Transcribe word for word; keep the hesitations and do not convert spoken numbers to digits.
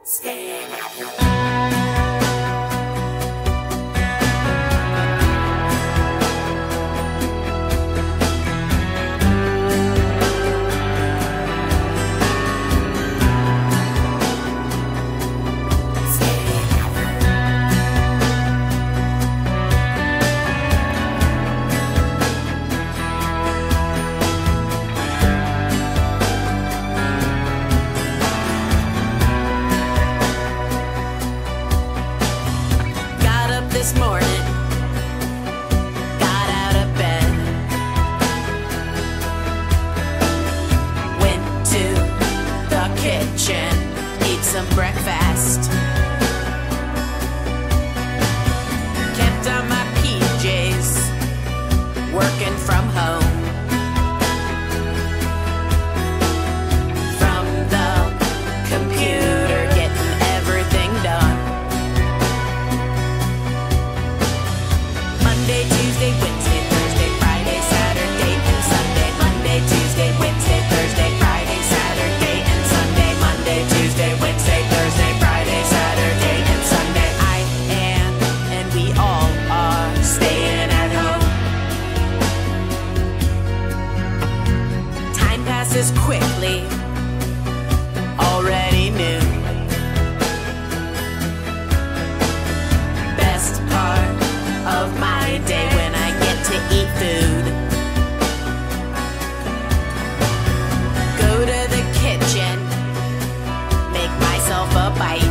Staying at home. This morning, got out of bed, went to the kitchen, ate some breakfast, kept on my P Js, working from home. From the computer, getting everything done. Monday, Tuesday, Wednesday, Thursday, Friday, Saturday, and Sunday. Monday, Tuesday, Wednesday, Thursday, Friday, Saturday, and Sunday. Monday, Tuesday, Wednesday, Thursday, Friday, Saturday, and Sunday. I am, and we all are, staying at home. Time passes quickly, already noon. Best part of my day when I get to eat food. Go to the kitchen, make myself a bite.